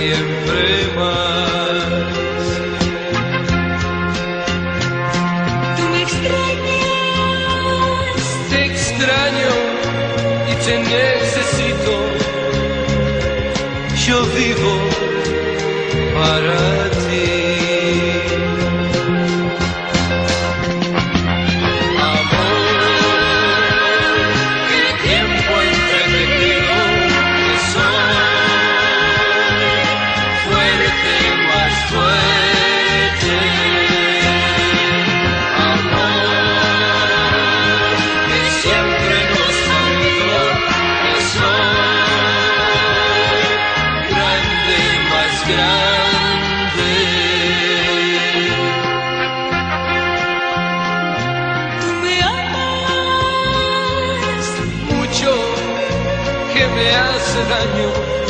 siempre más. Tú me extrañas. Te extraño y te necesito. Yo vivo para ti. Que me hace daño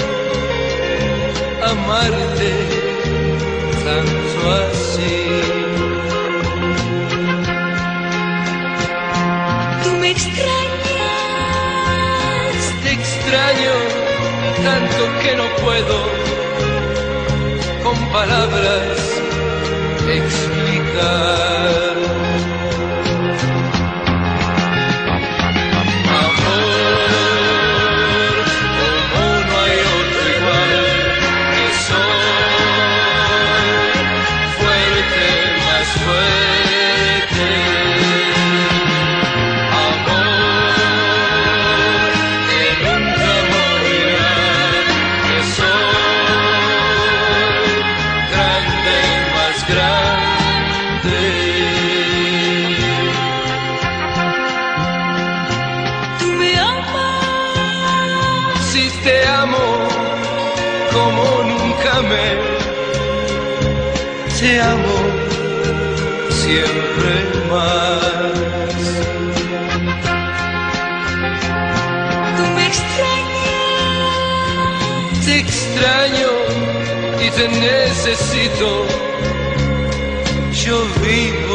amarte tanto así. Tú me extrañas. Te extraño tanto que no puedo con palabras explicar. Si te amo como nunca amé, te amo siempre más. Tú me extrañas. Te extraño y te necesito. Yo vivo